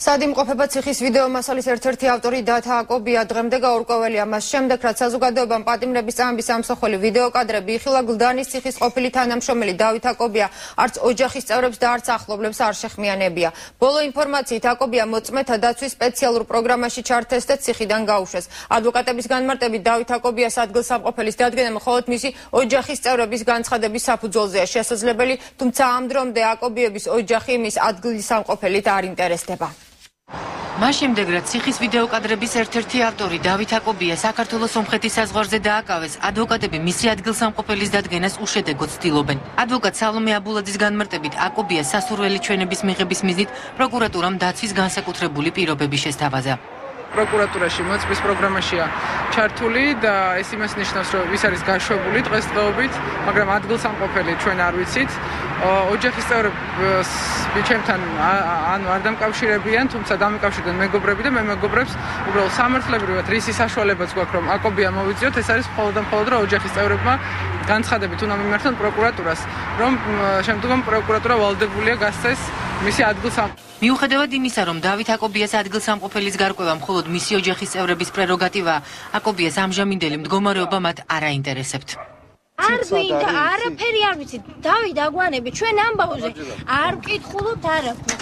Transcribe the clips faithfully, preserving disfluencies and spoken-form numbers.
სადიმყოფება ციხის ვიდეო მასალის ერთ-ერთი ავტორი დათა აკობია დღემდე გაურკვეველია მას შემდეგ, რაც საზოგადოებამ პატიმრების წამების ამსახველი ვიდეო კადრები იხილა, გლდანის ციხის ყოფილი თანამშრომელი დავით აკობია არც ოჯახის წევრებს და არც ახლობლებს არ შეხმიანებია. ბოლო ინფორმაციით აკობია მოწმეთა დაცვის სპეციალურ პროგრამაში ჩართეს და ციხიდან გაუშვეს. ადვოკატების განმარტებით დავით აკობიას ადგილსამყოფელის დადგენა მხოლოდ მისი ოჯახის წევრების განცხადების საფუძველზეა შესაძლებელი, თუმცა ამ დრომდე აკობიების ოჯახი მის ადგილსამყოფელით არ ინტერესდება. მას შემდეგ, რაც ციხის ვიდეო კადრების ერთ-ერთი ავტორი დავით აკობია საქართველოს სომხეთის საზღვარზე დააკავეს, ადვოკატები მისი ადგილსამყოფელის დადგენას უშედეგოდ ცდილობენ. ადვოკატ სალომე აბულაძის განმარტებით, აკობია სასურველი ჩვენების მიღების მიზნით პროკურატურამ დაცვის განსაკუთრებული პირობები შესთავაზა. პროკურატურაში მოწმის პროგრამაშია ჩართული და ეს იმას ნიშნავს, რომ ვის არის გაშვებული დღესდღეობით, მაგრამ ადგილსამყოფელი ჩვენ არ ვიცით. ოჯახის წევრებს ჩემთან ანუ არ დამკავშირებიან, თუმცა დამიკავშირდნენ მეგობრები და მე მეგობრებს უბრალოდ სამართლებრივად რისი საშუალებაც გვაქვს, რომ აკობია მოვიძიოთ, ეს არის მხოლოდ და მხოლოდ რომ ოჯახის წევრებმა განცხადებით უნდა მიმართონ პროკურატურას, რომ შემდგომ პროკურატურა ვალდებულია გასცეს მისი ადგილსამყოფელი. მიუხედავად იმისა, რომ დავით აკობიას ადგილსამყოფელის გარკვევა მხოლოდ მისი ოჯახის წევრების პრეროგატივაა, აკობიას ამჟამინდელი მდგომარეობა მათ არ აინტერესებთ. არ გვინდა, არაფერი არ ვიცით. დავით აგვანები, ჩვენ ამბავზე არ ვკითხულობთ არაფერს.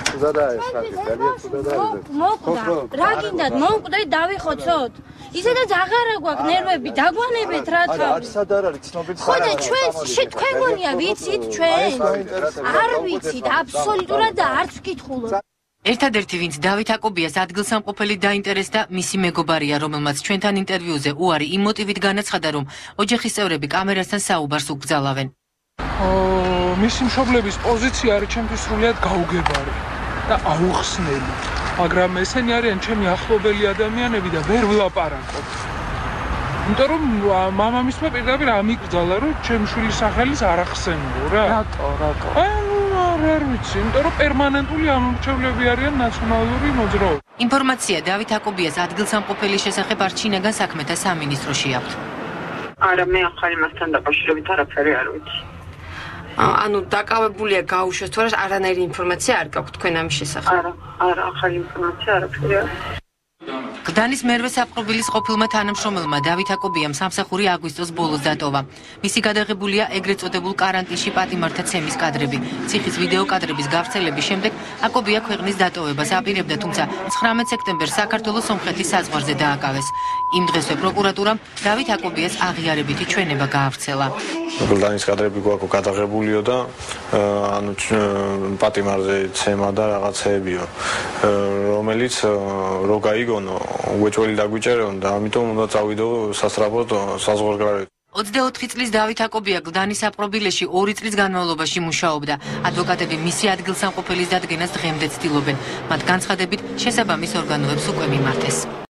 მოკვდა, რა გინდათ, მოვკვდეთ, დავიხოცოთ. ისედაც აღარა გვაქვს ნერვები, დაგვანებეთ რა თავი. ხო და ჩვენ თქვენ გონია ვიცით ჩვენ? არ ვიცით, აბსოლუტურად და არც ვკითხულობთ. ერთადერთი, ვინც დავით აკობიას ადგილსამყოფელი დაინტერესდა, მისი მეგობარია, რომელმაც ჩვენთან ინტერვიუზე უარი იმ მოტივით განაცხადა, რომ ოჯახის წევრები კამერასთან საუბარს უკრძალავენ. მისი მშობლების პოზიცია არის ჩემთვის სრულიად გაუგებარი და აუხსნელი, მაგრამ ესენი არიან ჩემი ახლობელი ადამიანები და ვერ ვილაპარაკობ. იმიტომ რომ მამამისმა პირდაპირ ამიკრძალა, რომ ჩემი შვილის სახელის არ ახსენო რა. რატო, რატო? არ ვიცი, იმიტომ რომ პერმანენტული ამორჩევლები არიან ნაციონალური მოძრაობა. ინფორმაცია დავით აკობიას ადგილსამყოფელის შესახებ არჩინაგან საქმეთა სამინისტროში აქვთ. არა, მე ახალი მასთან დაკავშირებით არაფერი არ ვიცი. ანუ დაკავებულია გაუშვეს, თორე არანაირი ინფორმაცია არ გაქვთ თქვენ ამის შესახებ? არა, არა, ახალი ინფორმაცია არაფერი არ ვიცი. გლდანის მერვე საპყრობილის ყოფილმა თანამშრომელმა დავით აკობიამ სამსახური აგვისტოს ბოლოს დატოვა. მისი გადაღებულია ეგრეთ წოდებულ კარანტინში პატიმართა ცემის კადრები. ციხის ვიდეო კადრების გავრცელების შემდეგ აკობია ქვეყნის დატოვებას აპირებდა, თუმცა ცხრამეტ სექტემბერს საქართველოს სომხეთის საზღვარზე დააკავეს. იმ დღესვე პროკურატურამ დავით აკობიას აღიარებითი ჩვენება გაავრცელა. გლდანის კადრები გვაქვს გადაღებულიო და ანუ პატიმარზე ცემა და რაღაცეებიო, რომელიც რო გაიგონო უეჭველი დაგვიჭერონ და ამიტომ უნდა წავიდო სასწრაფოდ საზღვარგარეთ. ოცდაოთხი წლის დავით აკობია გლდანის საპყრობილეში ორი წლის განმავლობაში მუშაობდა. ადვოკატები მისი ადგილსამყოფელის დადგენას დღემდე ცდილობენ. მათ განცხადებით შესაბამის ორგანოებს უკვე მიმართეს.